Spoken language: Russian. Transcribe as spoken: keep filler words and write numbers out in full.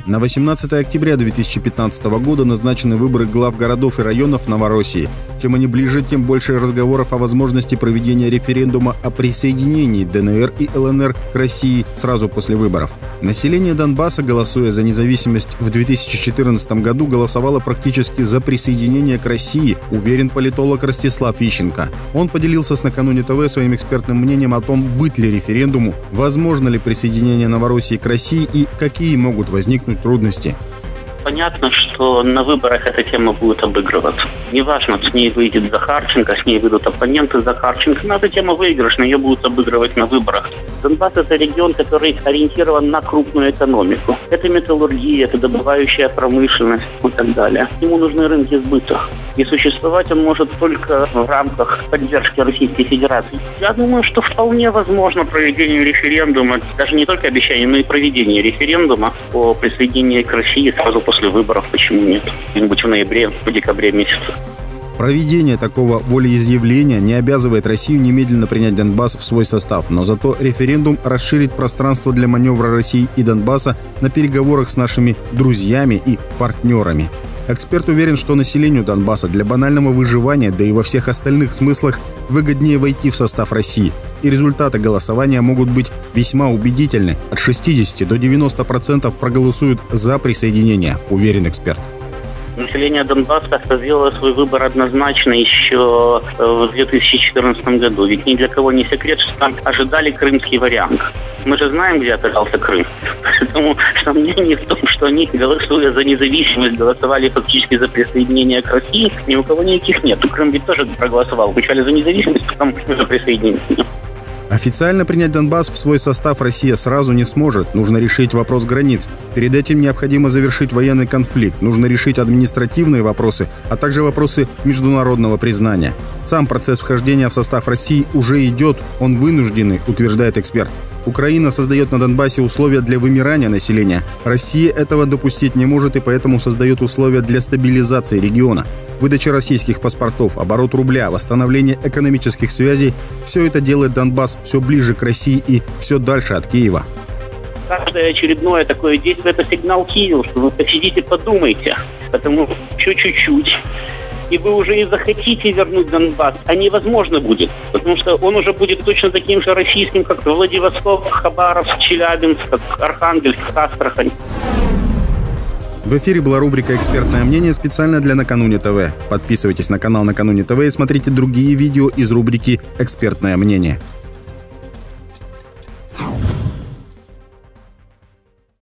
На восемнадцатое октября две тысячи пятнадцатого года назначены выборы глав городов и районов Новороссии. Чем они ближе, тем больше разговоров о возможности проведения референдума о присоединении ДНР и ЛНР к России сразу после выборов. Население Донбасса, голосуя за независимость в две тысячи четырнадцатом году, голосовало практически за присоединение к России, уверен политолог Ростислав Ищенко. Он поделился с Накануне ТВ своим экспертным мнением о том, быть ли референдуму, возможно ли присоединение Новороссии к России и какие могут возникнуть трудности. Понятно, что на выборах эта тема будет обыгрываться. Неважно, с ней выйдет Захарченко, с ней выйдут оппоненты Захарченко, но эта тема выигрышная, ее будут обыгрывать на выборах. Донбасс – это регион, который ориентирован на крупную экономику. Это металлургия, это добывающая промышленность и так далее. Ему нужны рынки сбыта. И существовать он может только в рамках поддержки Российской Федерации. Я думаю, что вполне возможно проведение референдума, даже не только обещание, но и проведение референдума о присоединении к России сразу после выборов. Почему нет? Где-нибудь в ноябре, в декабре месяце. Проведение такого волеизъявления не обязывает Россию немедленно принять Донбасс в свой состав, но зато референдум расширит пространство для маневра России и Донбасса на переговорах с нашими друзьями и партнерами. Эксперт уверен, что населению Донбасса для банального выживания, да и во всех остальных смыслах, выгоднее войти в состав России. И результаты голосования могут быть весьма убедительны. От шестидесяти до девяноста процентов проголосуют за присоединение, уверен эксперт. Население Донбасса сделало свой выбор однозначно еще в две тысячи четырнадцатом году. Ведь ни для кого не секрет, что там ожидали крымский вариант. Мы же знаем, где оказался Крым. Поэтому сомнений в том, что они, голосуя за независимость, голосовали фактически за присоединение к России, ни у кого никаких нет. Крым ведь тоже проголосовал. Вначале за независимость, потом за присоединение. Официально принять Донбасс в свой состав Россия сразу не сможет. Нужно решить вопрос границ. Перед этим необходимо завершить военный конфликт. Нужно решить административные вопросы, а также вопросы международного признания. Сам процесс вхождения в состав России уже идет. Он вынужденный, утверждает эксперт. Украина создает на Донбассе условия для вымирания населения. Россия этого допустить не может и поэтому создает условия для стабилизации региона. Выдача российских паспортов, оборот рубля, восстановление экономических связей – все это делает Донбасс все ближе к России и все дальше от Киева. Каждое очередное такое действие – это сигнал Киеву, что вы посидите, подумайте, потому еще чуть-чуть. И вы уже и захотите вернуть Донбасс, а невозможно будет, потому что он уже будет точно таким же российским, как Владивосток, Хабаровск, Челябинск, как Архангельск, Астрахань. В эфире была рубрика «Экспертное мнение» специально для Накануне ТВ. Подписывайтесь на канал Накануне ТВ и смотрите другие видео из рубрики «Экспертное мнение».